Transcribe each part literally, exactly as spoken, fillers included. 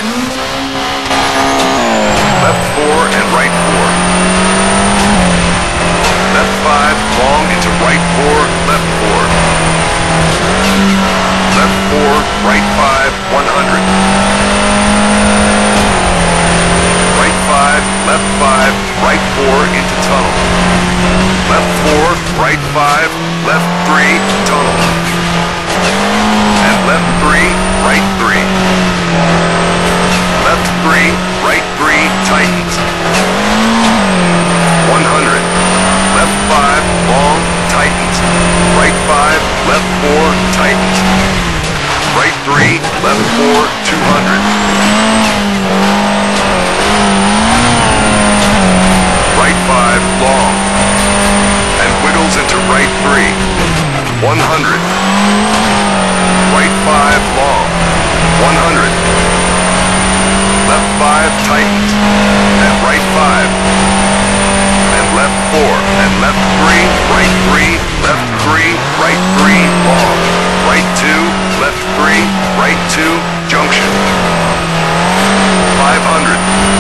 Left four and right four. Left five, long into right four, left four. Left four, right five, one hundred. Right five, left five, right four into tunnel. Left four, right five, left three, tunnel. And left three, right three. Left three, right three, tightens. one hundred. Left five, long, tightens. Right five, left four, tightens. Right three, left four, two hundred. Right five, long. And wiggles into right three. one hundred. Right five, long. one hundred. Left five, tightens. And right five. And left four. And left three, right three, left three, right three, long. Right two, left three, right two, junction. five hundred.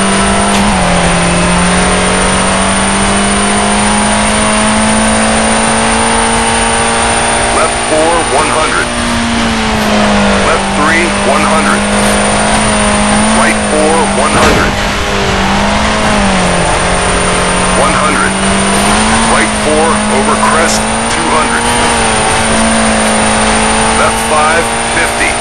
Left four, one hundred. Left three, one hundred. Right four, one hundred. one hundred. Right four, over crest, two hundred. Left five, fifty.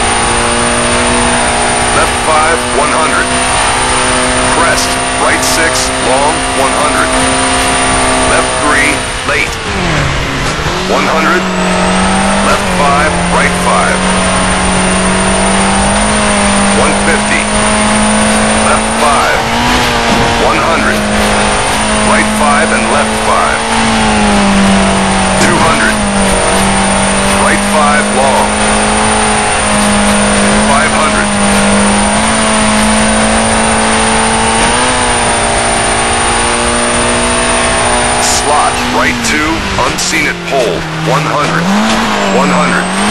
Left five, one hundred. Crest, right six, long, one hundred. Left three, late. one hundred. Left five, right five. one fifty. Left five. one hundred. Right five and left five. two hundred. Right five, long. five hundred. Slot, right two, unseen at pole, one hundred. one hundred.